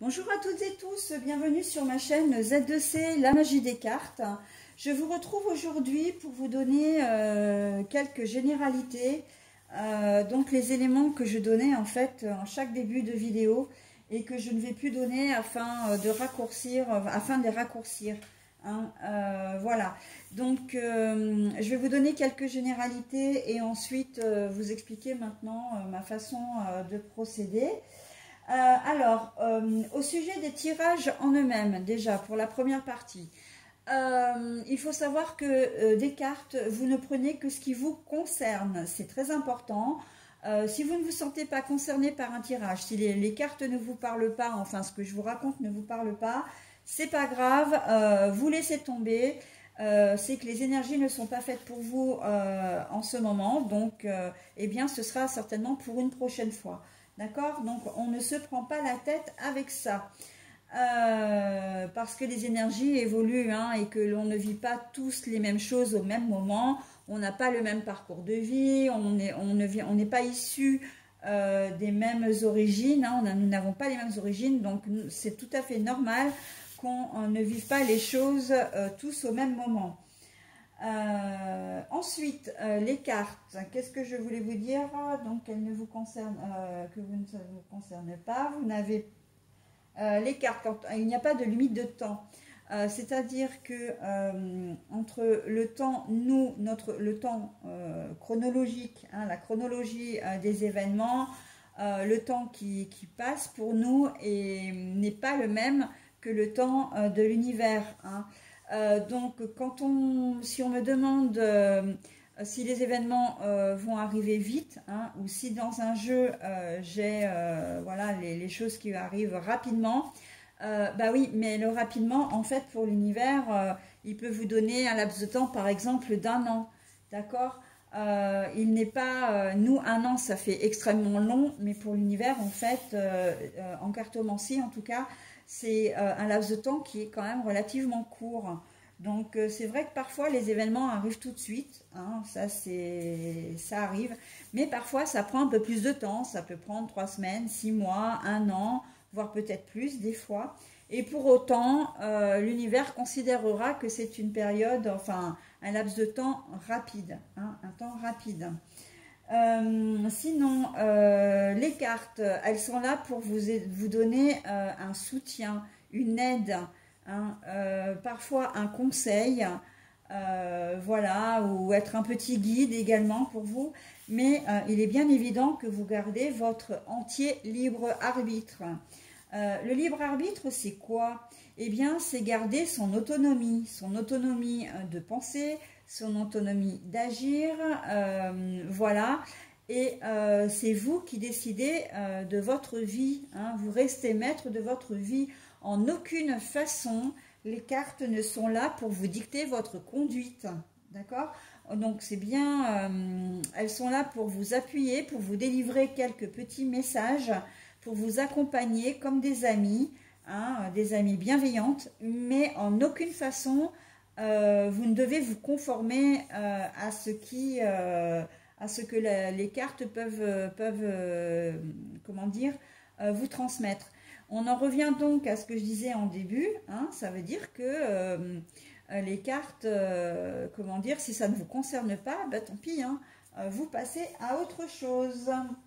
Bonjour à toutes et tous, bienvenue sur ma chaîne Z2C, la magie des cartes. Je vous retrouve aujourd'hui pour vous donner quelques généralités, donc les éléments que je donnais en fait en chaque début de vidéo et que je ne vais plus donner afin de raccourcir, hein, voilà, donc je vais vous donner quelques généralités et ensuite vous expliquer maintenant ma façon de procéder. Au sujet des tirages en eux-mêmes, déjà pour la première partie, il faut savoir que des cartes, vous ne prenez que ce qui vous concerne, c'est très important. Si vous ne vous sentez pas concerné par un tirage, si les cartes ne vous parlent pas, enfin ce que je vous raconte ne vous parle pas, c'est pas grave, vous laissez tomber. C'est que les énergies ne sont pas faites pour vous en ce moment, donc eh bien ce sera certainement pour une prochaine fois. D'accord? Donc, on ne se prend pas la tête avec ça. Parce que les énergies évoluent hein, et que l'on ne vit pas tous les mêmes choses au même moment. On n'a pas le même parcours de vie. On n'est pas issus des mêmes origines. Hein, nous n'avons pas les mêmes origines. Donc, c'est tout à fait normal qu'on ne vive pas les choses tous au même moment. Ensuite, les cartes, qu'est-ce que je voulais vous dire? Donc, elles ne vous concernent, que vous ne vous concernent pas. Vous n'avez les cartes, il n'y a pas de limite de temps. C'est-à-dire que entre le temps, le temps chronologique, hein, la chronologie des événements, le temps qui passe pour nous n'est pas le même que le temps de l'univers. Hein. Donc, si on me demande si les événements vont arriver vite, hein, ou si dans un jeu j'ai voilà, les choses qui arrivent rapidement, bah oui, mais le rapidement, en fait, pour l'univers, il peut vous donner un laps de temps, par exemple, d'1 an, d'accord? Il n'est pas, nous, 1 an, ça fait extrêmement long, mais pour l'univers, en fait, en cartomancie, en tout cas, c'est un laps de temps qui est quand même relativement court. Donc, c'est vrai que parfois, les événements arrivent tout de suite. Hein, ça arrive. Mais parfois, ça prend un peu plus de temps. Ça peut prendre 3 semaines, 6 mois, 1 an, voire peut-être plus des fois. Et pour autant, l'univers considérera que c'est une période, enfin, un laps de temps rapide. Hein, un temps rapide. Sinon, les cartes, elles sont là pour vous donner un soutien, une aide, hein, parfois un conseil, voilà, ou être un petit guide également pour vous. Mais il est bien évident que vous gardez votre entier libre arbitre. Le libre arbitre, c'est quoi? Eh bien, c'est garder son autonomie de pensée, son autonomie d'agir, voilà, et c'est vous qui décidez de votre vie, hein, vous restez maître de votre vie. En aucune façon, les cartes ne sont là pour vous dicter votre conduite, d'accord? Donc c'est bien, elles sont là pour vous appuyer, pour vous délivrer quelques petits messages, pour vous accompagner comme des amis, hein, des amis bienveillantes, mais en aucune façon vous ne devez vous conformer à ce que les cartes peuvent comment dire, vous transmettre. On en revient donc à ce que je disais en début, hein, ça veut dire que les cartes, comment dire, si ça ne vous concerne pas, bah, tant pis, hein, vous passez à autre chose.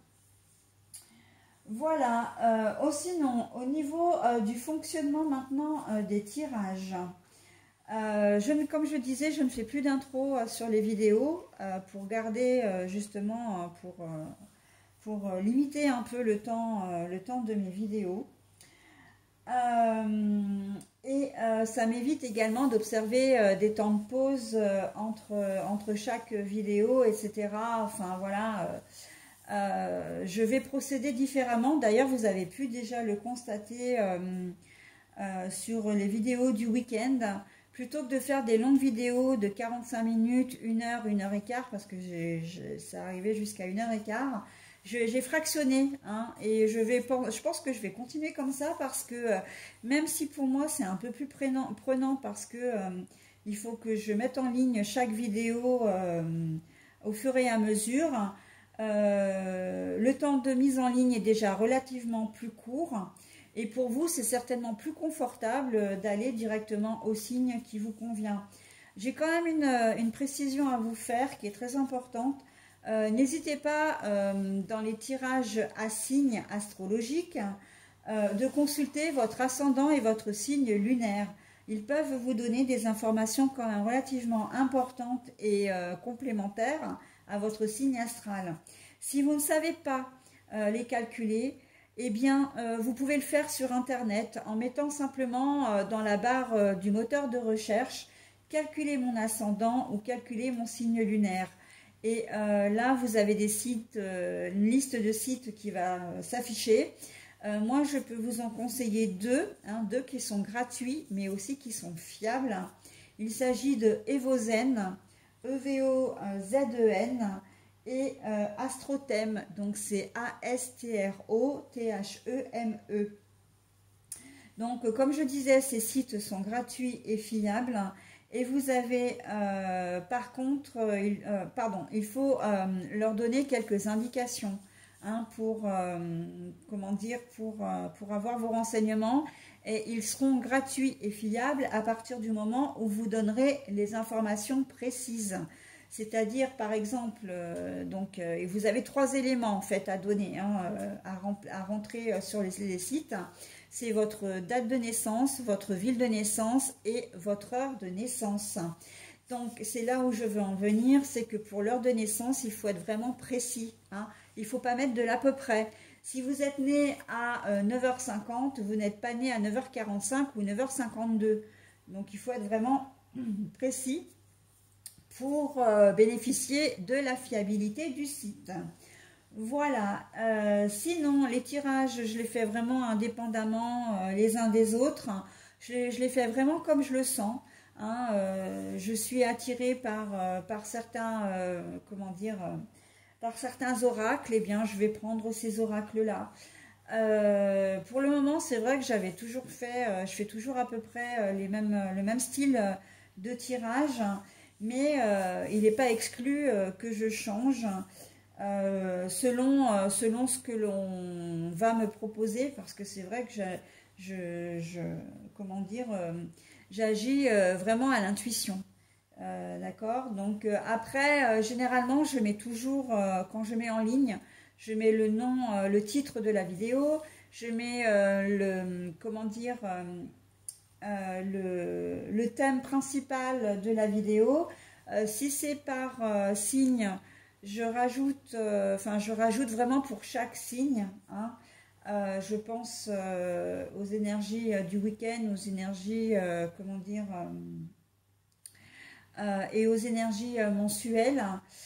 Voilà, sinon, au niveau du fonctionnement maintenant des tirages, comme je disais, je ne fais plus d'intro sur les vidéos pour garder justement, pour limiter un peu le temps de mes vidéos. Ça m'évite également d'observer des temps de pause entre chaque vidéo, etc. Enfin voilà, je vais procéder différemment. D'ailleurs, vous avez pu déjà le constater sur les vidéos du week-end. Plutôt que de faire des longues vidéos de 45 minutes, 1 heure, 1 heure et quart, parce que ça arrivait jusqu'à 1 heure et quart, j'ai fractionné, hein, et je pense que je vais continuer comme ça parce que même si pour moi c'est un peu plus prenant parce que il faut que je mette en ligne chaque vidéo au fur et à mesure, le temps de mise en ligne est déjà relativement plus court Et pour vous, c'est certainement plus confortable d'aller directement au signe qui vous convient. J'ai quand même une précision à vous faire qui est très importante. N'hésitez pas, dans les tirages à signes astrologiques, de consulter votre ascendant et votre signe lunaire. Ils peuvent vous donner des informations quand même relativement importantes et complémentaires à votre signe astral. Si vous ne savez pas les calculer, eh bien, vous pouvez le faire sur Internet en mettant simplement dans la barre du moteur de recherche « Calculer mon ascendant » ou « Calculer mon signe lunaire ». Et là, vous avez des sites, une liste de sites qui va s'afficher. Moi, je peux vous en conseiller deux qui sont gratuits, mais aussi qui sont fiables. Il s'agit de Evozen, E-V-O-Z-E-N, et Astrothem, donc c'est A-S-T-R-O-T-H-E-M-E. Donc, comme je disais, ces sites sont gratuits et fiables. Et vous avez, par contre, il faut leur donner quelques indications pour avoir vos renseignements. Et ils seront gratuits et fiables à partir du moment où vous donnerez les informations précises. C'est-à-dire, par exemple, et vous avez 3 éléments en fait à donner, à rentrer sur les sites. C'est votre date de naissance, votre ville de naissance et votre heure de naissance. Donc, c'est là où je veux en venir, c'est que pour l'heure de naissance, il faut être vraiment précis. Il ne faut pas mettre de l'à peu près. Si vous êtes né à 9h50, vous n'êtes pas né à 9h45 ou 9h52. Donc, il faut être vraiment précis pour bénéficier de la fiabilité du site. Voilà, sinon les tirages, je les fais vraiment indépendamment les uns des autres. Je les fais vraiment comme je le sens. Je suis attirée par certains, par certains oracles. Eh bien, je vais prendre ces oracles-là. Pour le moment, c'est vrai que j'avais toujours fait, je fais toujours à peu près le même style de tirage, mais il n'est pas exclu que je change. Selon ce que l'on va me proposer, parce que c'est vrai que j'agis vraiment à l'intuition. D'accord. Donc après, généralement, je mets toujours, quand je mets en ligne, je mets le nom, le titre de la vidéo, je mets le thème principal de la vidéo. Si c'est par signe, je rajoute vraiment pour chaque signe. Je pense aux énergies du week-end, aux énergies, et aux énergies mensuelles.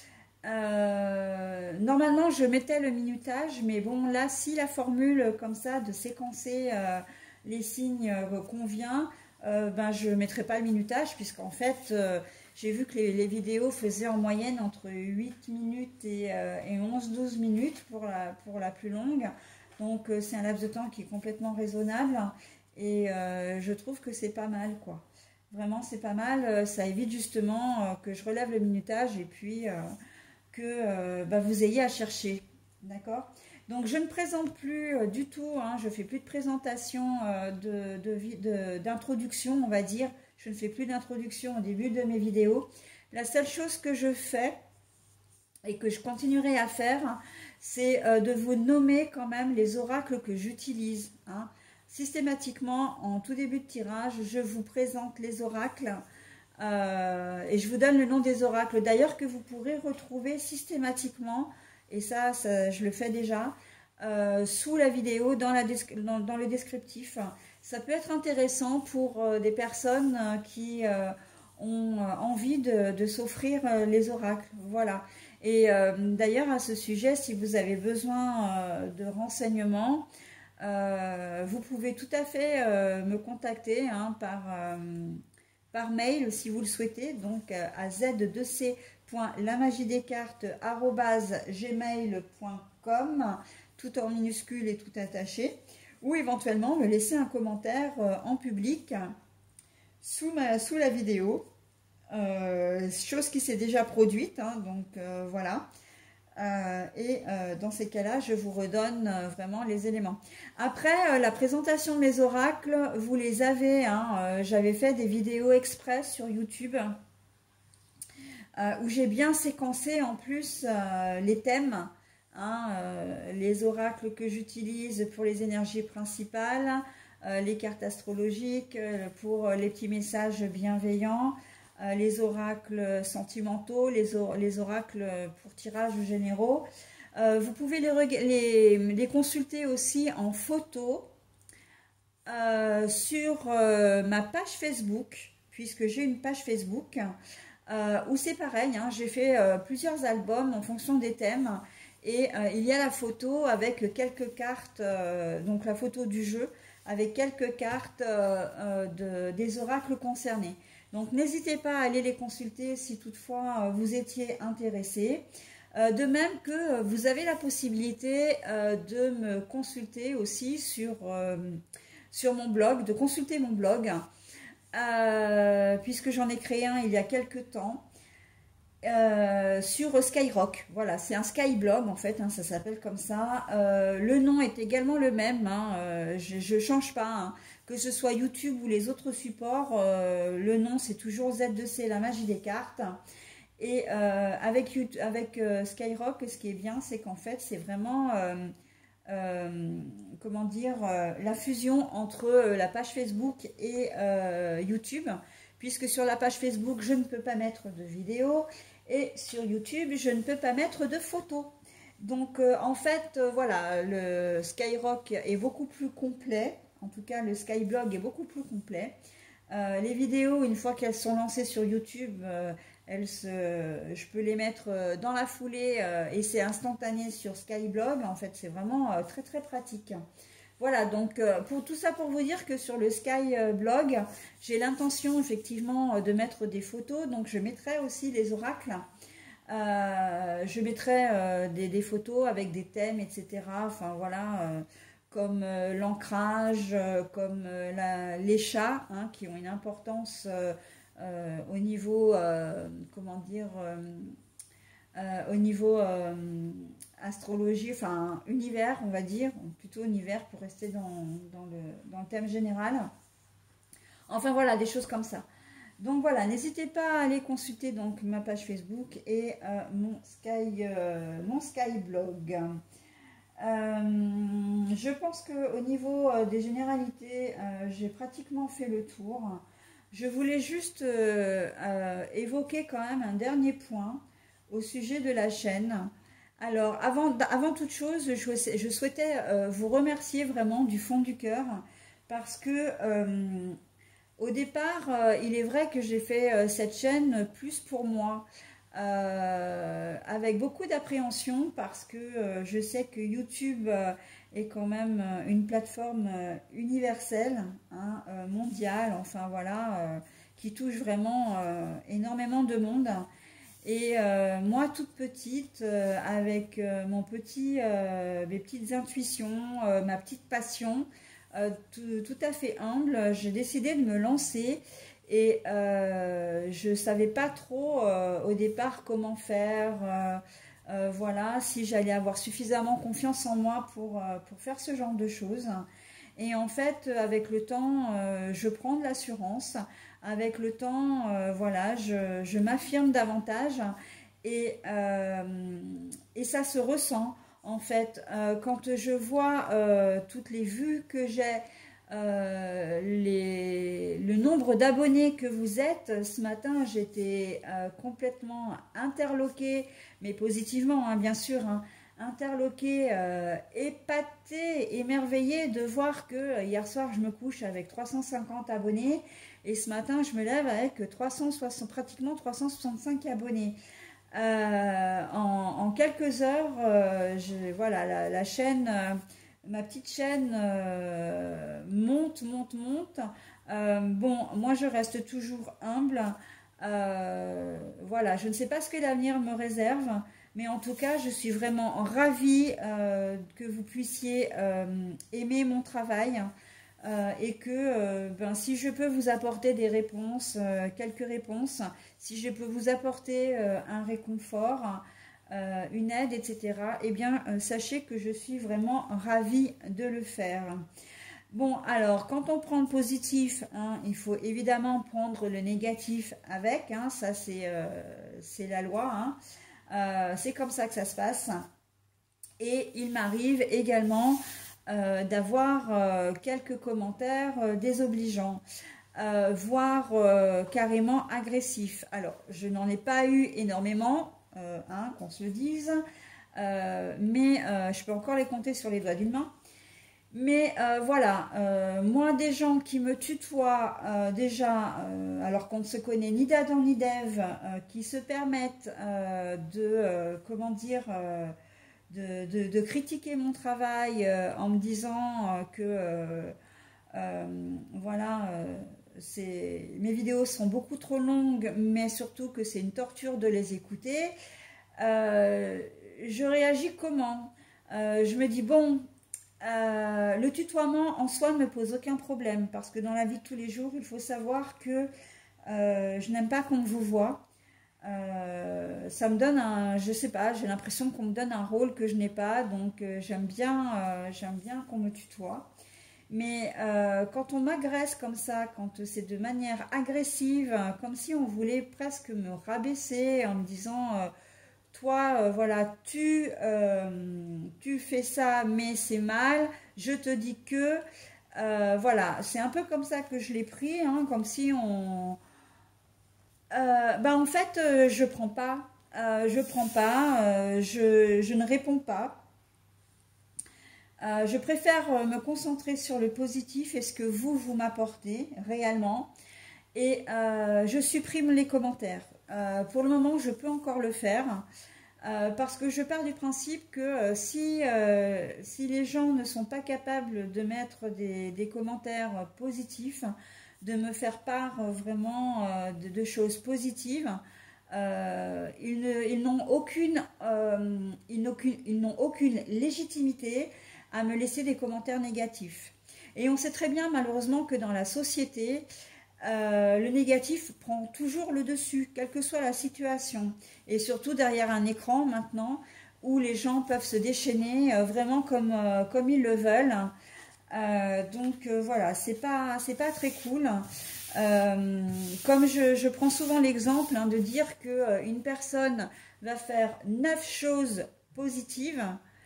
Normalement, je mettais le minutage, mais bon, là, si la formule comme ça de séquencer les signes convient, je ne mettrai pas le minutage, puisqu'en fait, j'ai vu que les vidéos faisaient en moyenne entre 8 minutes et 11-12 minutes pour la plus longue. Donc, c'est un laps de temps qui est complètement raisonnable. Et je trouve que c'est pas mal, quoi. Vraiment, c'est pas mal. Ça évite justement que je relève le minutage et puis que vous ayez à chercher. D'accord ? Donc, je ne présente plus du tout. Je ne fais plus de présentation d'introduction, on va dire. Je ne fais plus d'introduction au début de mes vidéos. La seule chose que je fais et que je continuerai à faire, c'est de vous nommer quand même les oracles que j'utilise. Systématiquement, en tout début de tirage, je vous présente les oracles et je vous donne le nom des oracles. D'ailleurs, que vous pourrez retrouver systématiquement, et ça je le fais déjà, sous la vidéo, dans le descriptif. Ça peut être intéressant pour des personnes qui ont envie de s'offrir les oracles. Voilà. Et d'ailleurs, à ce sujet, si vous avez besoin de renseignements, vous pouvez tout à fait me contacter par mail si vous le souhaitez, donc à z2c.lamagiedescartes@gmail.com, tout en minuscule et tout attaché, ou éventuellement me laisser un commentaire en public sous la vidéo, chose qui s'est déjà produite, donc voilà. Dans ces cas-là, je vous redonne vraiment les éléments. Après, la présentation de mes oracles, vous les avez. Hein, j'avais fait des vidéos express sur YouTube où j'ai bien séquencé en plus les thèmes, hein, les oracles que j'utilise pour les énergies principales, les cartes astrologiques pour les petits messages bienveillants, les oracles sentimentaux, les oracles pour tirages généraux. Vous pouvez les consulter aussi en photo sur ma page Facebook, puisque j'ai une page Facebook où c'est pareil, hein, j'ai fait plusieurs albums en fonction des thèmes et il y a la photo avec quelques cartes, donc la photo du jeu avec quelques cartes des oracles concernés. Donc n'hésitez pas à aller les consulter si toutefois vous étiez intéressé. De même que vous avez la possibilité de me consulter aussi sur mon blog, de consulter mon blog, puisque j'en ai créé un il y a quelques temps, sur Skyrock. Voilà, c'est un Skyblog en fait, hein, ça s'appelle comme ça. Le nom est également le même, hein, je ne change pas, hein, que ce soit YouTube ou les autres supports, le nom c'est toujours Z2C, la magie des cartes. Et avec Skyrock, ce qui est bien, c'est qu'en fait c'est vraiment comment dire, la fusion entre la page Facebook et YouTube, puisque sur la page Facebook je ne peux pas mettre de vidéo et sur YouTube je ne peux pas mettre de photos. Donc en fait voilà, le Skyrock est beaucoup plus complet, en tout cas le Skyblog est beaucoup plus complet. Les vidéos, une fois qu'elles sont lancées sur YouTube, je peux les mettre dans la foulée et c'est instantané sur Skyblog. En fait, c'est vraiment très très pratique. Voilà, donc pour tout ça pour vous dire que sur le Skyblog, j'ai l'intention effectivement de mettre des photos. Donc je mettrai aussi les oracles. Je mettrai des photos avec des thèmes, etc. Enfin voilà, comme l'ancrage, comme les chats, hein, qui ont une importance au niveau, comment dire, au niveau astrologie, enfin univers, on va dire, plutôt univers pour rester dans le thème général. Enfin voilà, des choses comme ça. Donc voilà, n'hésitez pas à aller consulter donc ma page Facebook et mon Skyblog. Je pense qu'au niveau des généralités, j'ai pratiquement fait le tour. Je voulais juste évoquer quand même un dernier point au sujet de la chaîne. Alors, avant toute chose, je souhaitais vous remercier vraiment du fond du cœur parce que au départ, il est vrai que j'ai fait cette chaîne plus pour moi. Avec beaucoup d'appréhension parce que je sais que YouTube est quand même une plateforme universelle, hein, mondiale, enfin voilà, qui touche vraiment énormément de monde. Et moi, toute petite, avec mes petites intuitions, ma petite passion, tout à fait humble, j'ai décidé de me lancer. Et je ne savais pas trop au départ comment faire, voilà, si j'allais avoir suffisamment confiance en moi pour faire ce genre de choses. Et en fait, avec le temps, je prends de l'assurance. Avec le temps, voilà, je m'affirme davantage et ça se ressent. En fait, quand je vois toutes les vues que j'ai, le nombre d'abonnés que vous êtes, ce matin j'étais complètement interloquée, mais positivement hein, bien sûr, hein, interloquée, épatée, émerveillée de voir que hier soir je me couche avec 350 abonnés et ce matin je me lève avec pratiquement 365 abonnés. En quelques heures, voilà, la chaîne... ma petite chaîne monte. Bon, moi je reste toujours humble. Voilà, je ne sais pas ce que l'avenir me réserve, mais en tout cas, je suis vraiment ravie que vous puissiez aimer mon travail et que si je peux vous apporter des réponses, quelques réponses, si je peux vous apporter un réconfort, une aide, etc., eh bien, sachez que je suis vraiment ravie de le faire. Bon, alors, quand on prend le positif, hein, il faut évidemment prendre le négatif avec, hein, ça c'est la loi, hein, c'est comme ça que ça se passe. Et il m'arrive également d'avoir quelques commentaires désobligeants, voire carrément agressifs. Alors, je n'en ai pas eu énormément, hein, qu'on se le dise, mais je peux encore les compter sur les doigts d'une main. Mais voilà, moi des gens qui me tutoient déjà, alors qu'on ne se connaît ni d'Adam ni d'Ève, qui se permettent comment dire, de critiquer mon travail en me disant que voilà, mes vidéos sont beaucoup trop longues, mais surtout que c'est une torture de les écouter, je réagis comment? Je me dis bon, le tutoiement en soi ne me pose aucun problème parce que dans la vie de tous les jours, il faut savoir que je n'aime pas qu'on me vous voit. Ça me donne je sais pas, j'ai l'impression qu'on me donne un rôle que je n'ai pas, donc j'aime bien qu'on me tutoie. Mais quand on m'agresse comme ça, quand c'est de manière agressive, comme si on voulait presque me rabaisser en me disant toi, voilà, tu fais ça, mais c'est mal, je te dis que, voilà, c'est un peu comme ça que je l'ai pris, hein, comme si on... en fait, je prends pas, je ne réponds pas. Je préfère me concentrer sur le positif et ce que vous m'apportez réellement. Et je supprime les commentaires. Pour le moment, je peux encore le faire. Parce que je pars du principe que si les gens ne sont pas capables de mettre des commentaires positifs, de me faire part vraiment de choses positives, ils n'ont aucune légitimité à me laisser des commentaires négatifs. Et on sait très bien malheureusement que dans la société, le négatif prend toujours le dessus, quelle que soit la situation. Et surtout derrière un écran maintenant, où les gens peuvent se déchaîner vraiment comme ils le veulent. Donc voilà, c'est pas très cool. Comme je prends souvent l'exemple de dire qu'une personne va faire 9 choses positives,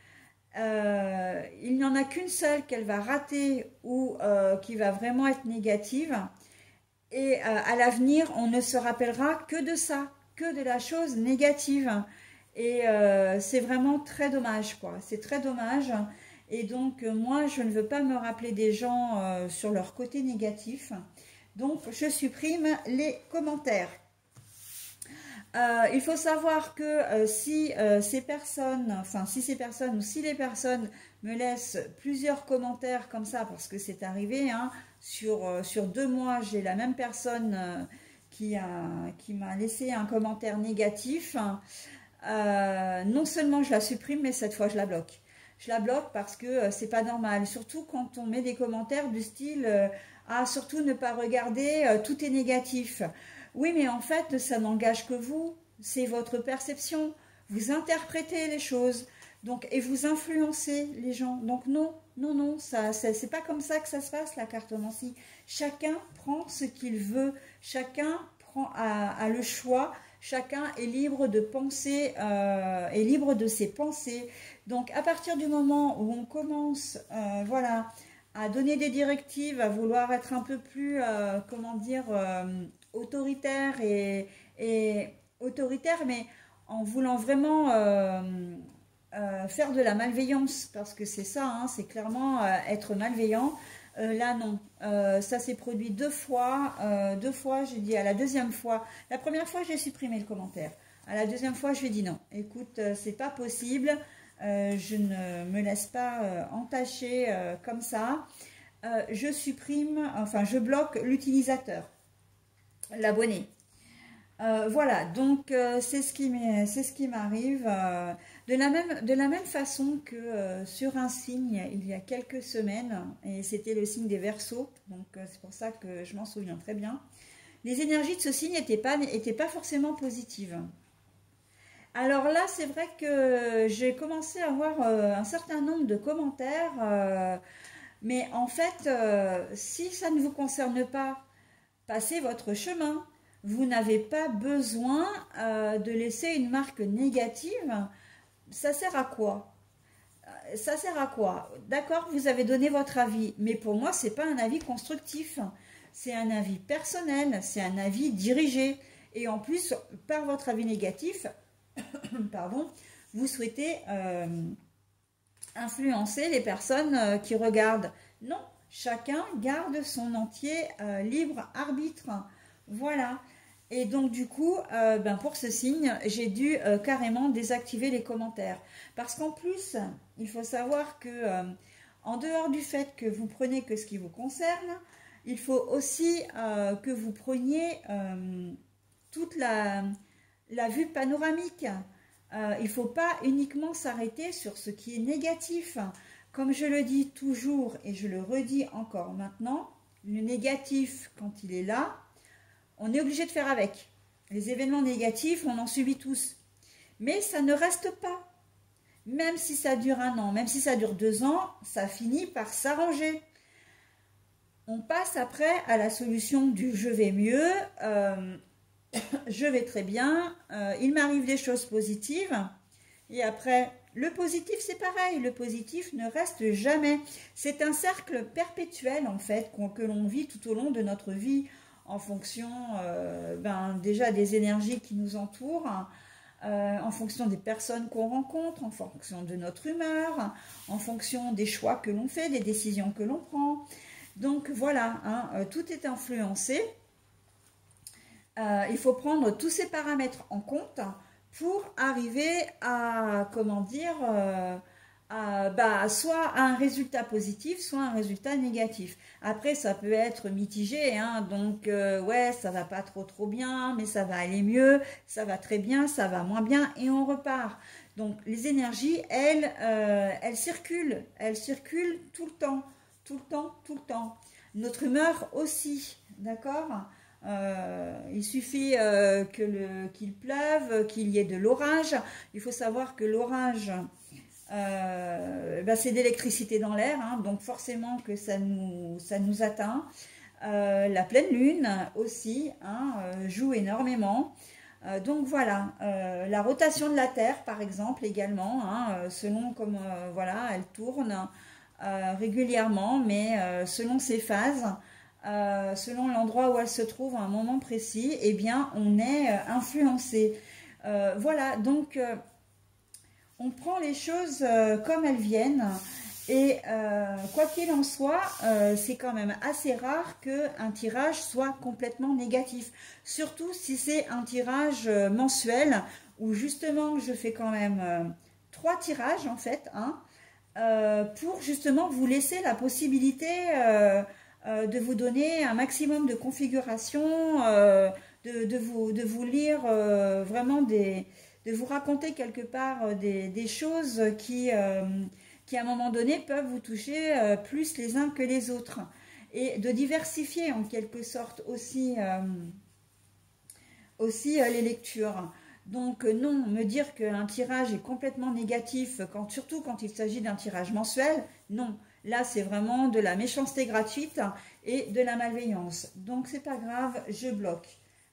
il n'y en a qu'une seule qu'elle va rater ou qui va vraiment être négative. Et à l'avenir, on ne se rappellera que de ça, que de la chose négative. Et c'est vraiment très dommage, quoi. C'est très dommage. Et donc, moi, je ne veux pas me rappeler des gens sur leur côté négatif. Donc, je supprime les commentaires. Il faut savoir que si ces personnes ou si les personnes me laissent plusieurs commentaires comme ça, parce que c'est arrivé, hein, sur 2 mois, j'ai la même personne qui m'a laissé un commentaire négatif. Non seulement je la supprime, mais cette fois je la bloque. Je la bloque parce que c'est pas normal, surtout quand on met des commentaires du style surtout ne pas regarder, tout est négatif. Oui, mais en fait, ça n'engage que vous, c'est votre perception, vous interprétez les choses, donc, et vous influencez les gens. Donc non, c'est pas comme ça que ça se passe la cartomancie. Chacun prend ce qu'il veut, chacun a le choix, chacun est libre de penser, est libre de ses pensées. Donc à partir du moment où on commence, voilà, à donner des directives, à vouloir être un peu plus, comment dire, autoritaire autoritaire, mais en voulant vraiment faire de la malveillance, parce que c'est ça, hein, c'est clairement être malveillant. Là non, ça s'est produit 2 fois, j'ai dit à la deuxième fois, la première fois j'ai supprimé le commentaire, à la deuxième fois je lui ai dit non, écoute, c'est pas possible, je ne me laisse pas entacher comme ça, je supprime, enfin je bloque l'utilisateur, l'abonné. Voilà, donc c'est ce qui m'arrive. De la même façon que sur un signe, il y a quelques semaines, et c'était le signe des Verseaux, donc c'est pour ça que je m'en souviens très bien, les énergies de ce signe n'étaient pas forcément positives. Alors là, c'est vrai que j'ai commencé à avoir un certain nombre de commentaires, mais en fait, si ça ne vous concerne pas, passez votre chemin. Vous n'avez pas besoin de laisser une marque négative. Ça sert à quoi? Ça sert à quoi? D'accord, vous avez donné votre avis, mais pour moi, c'est pas un avis constructif. C'est un avis personnel, c'est un avis dirigé. Et en plus, par votre avis négatif, pardon, vous souhaitez influencer les personnes qui regardent. Non, chacun garde son entier libre arbitre. Voilà. Et donc du coup, pour ce signe, j'ai dû carrément désactiver les commentaires. Parce qu'en plus, il faut savoir que en dehors du fait que vous prenez que ce qui vous concerne, il faut aussi que vous preniez toute la vue panoramique. Il ne faut pas uniquement s'arrêter sur ce qui est négatif. Comme je le dis toujours et je le redis encore maintenant, le négatif, quand il est là, on est obligé de faire avec. Les événements négatifs, on en subit tous. Mais ça ne reste pas. Même si ça dure 1 an, même si ça dure 2 ans, ça finit par s'arranger. On passe après à la solution du je vais mieux, je vais très bien, il m'arrive des choses positives. Et après, le positif, c'est pareil. Le positif ne reste jamais. C'est un cercle perpétuel, en fait, que l'on vit tout au long de notre vie, en fonction déjà des énergies qui nous entourent, en fonction des personnes qu'on rencontre, en fonction de notre humeur, en fonction des choix que l'on fait, des décisions que l'on prend. Donc voilà, tout est influencé. Il faut prendre tous ces paramètres en compte pour arriver à, comment dire, soit à un résultat positif, soit un résultat négatif. Après, ça peut être mitigé, donc ouais, ça va pas trop bien, mais ça va aller mieux, ça va très bien, ça va moins bien, et on repart. Donc les énergies, elles circulent tout le temps, tout le temps, tout le temps. Notre humeur aussi, d'accord ? Il suffit qu'il pleuve, qu'il y ait de l'orage. Il faut savoir que l'orage, c'est d'électricité dans l'air, donc forcément que ça nous atteint. La pleine lune aussi joue énormément. Donc voilà, la rotation de la Terre par exemple également, selon comme voilà, elle tourne régulièrement, mais selon ses phases. Selon l'endroit où elle se trouve à un moment précis, eh bien, on est influencé. Voilà, donc on prend les choses comme elles viennent. Et quoi qu'il en soit, c'est quand même assez rare qu'un tirage soit complètement négatif. Surtout si c'est un tirage mensuel, où justement je fais quand même 3 tirages en fait, pour justement vous laisser la possibilité de vous donner un maximum de configuration, de vous lire vraiment de vous raconter quelque part des choses qui à un moment donné peuvent vous toucher plus les uns que les autres. Et de diversifier en quelque sorte aussi les lectures. Donc non, me dire qu'un tirage est complètement négatif, surtout quand il s'agit d'un tirage mensuel, non. Là, c'est vraiment de la méchanceté gratuite et de la malveillance. Donc, c'est pas grave, je bloque.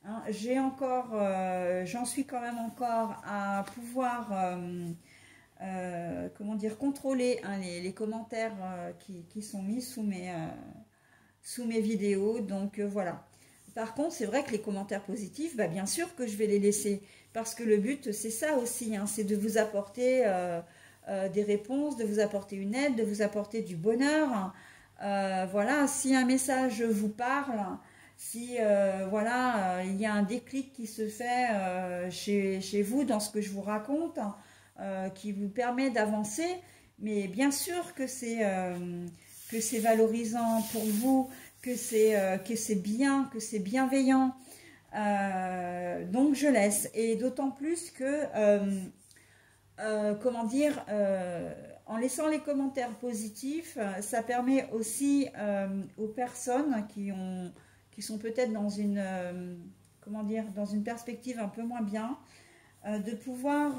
J'en suis quand même encore à pouvoir, comment dire, contrôler les commentaires qui sont mis sous mes vidéos. Donc, voilà. Par contre, c'est vrai que les commentaires positifs, bien sûr que je vais les laisser. Parce que le but, c'est ça aussi, c'est de vous apporter des réponses, de vous apporter une aide, de vous apporter du bonheur. Voilà, si un message vous parle, si il y a un déclic qui se fait chez vous dans ce que je vous raconte, qui vous permet d'avancer, mais bien sûr que c'est valorisant pour vous, que c'est bien, que c'est bienveillant. Donc je laisse, et d'autant plus que comment dire, en laissant les commentaires positifs, ça permet aussi aux personnes qui sont peut-être dans une comment dire, dans une perspective un peu moins bien, de pouvoir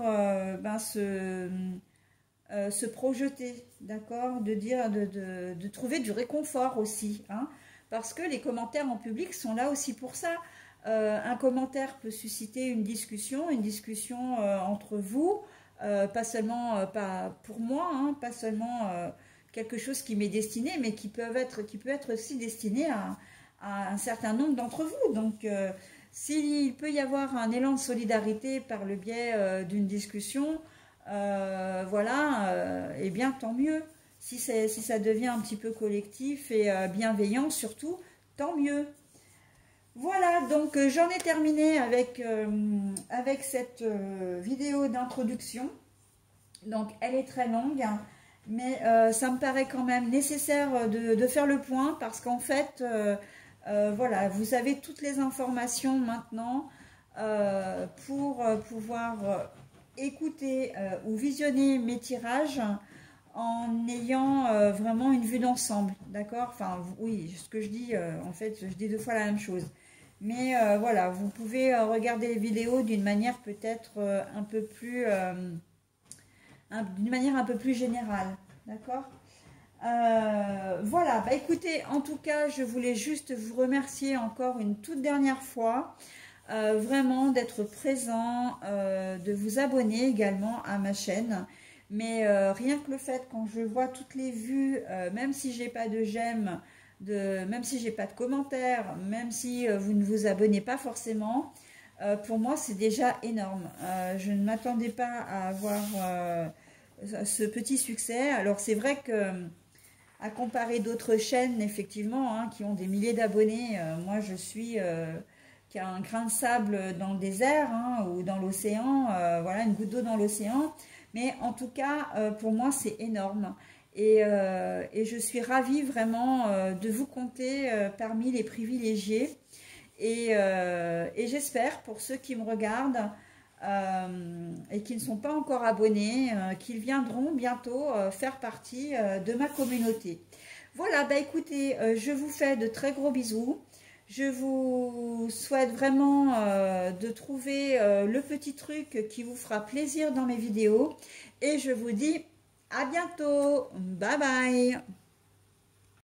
se projeter, d'accord, de dire, de trouver du réconfort aussi, hein, parce que les commentaires en public sont là aussi pour ça. Un commentaire peut susciter une discussion entre vous, pas seulement pas pour moi, hein, pas seulement quelque chose qui m'est destiné, mais qui peut être aussi destiné à un certain nombre d'entre vous. Donc, s'il peut y avoir un élan de solidarité par le biais d'une discussion, voilà, eh bien tant mieux. Si ça devient un petit peu collectif et bienveillant surtout, tant mieux. Voilà, donc j'en ai terminé avec cette vidéo d'introduction. Donc elle est très longue, hein, mais ça me paraît quand même nécessaire de faire le point parce qu'en fait, voilà, vous avez toutes les informations maintenant pour pouvoir écouter ou visionner mes tirages en ayant vraiment une vue d'ensemble, d'accord? Enfin, oui, ce que je dis, en fait, je dis deux fois la même chose. Mais voilà, vous pouvez regarder les vidéos d'une manière peut-être d'une manière un peu plus générale, d'accord? Voilà, bah écoutez, en tout cas, je voulais juste vous remercier encore une toute dernière fois, vraiment d'être présent, de vous abonner également à ma chaîne. Mais rien que le fait, quand je vois toutes les vues, même si j'ai pas de j'aime, même si j'ai pas de commentaires, même si vous ne vous abonnez pas forcément, pour moi c'est déjà énorme. Je ne m'attendais pas à avoir ce petit succès. Alors c'est vrai que à comparer d'autres chaînes effectivement hein, qui ont des milliers d'abonnés, moi je suis qui a un grain de sable dans le désert hein, ou dans l'océan, voilà une goutte d'eau dans l'océan. Mais en tout cas pour moi c'est énorme. Et je suis ravie vraiment de vous compter parmi les privilégiés. Et j'espère pour ceux qui me regardent et qui ne sont pas encore abonnés, qu'ils viendront bientôt faire partie de ma communauté. Voilà, bah écoutez, je vous fais de très gros bisous. Je vous souhaite vraiment de trouver le petit truc qui vous fera plaisir dans mes vidéos. Et je vous dis à bientôt. Bye bye.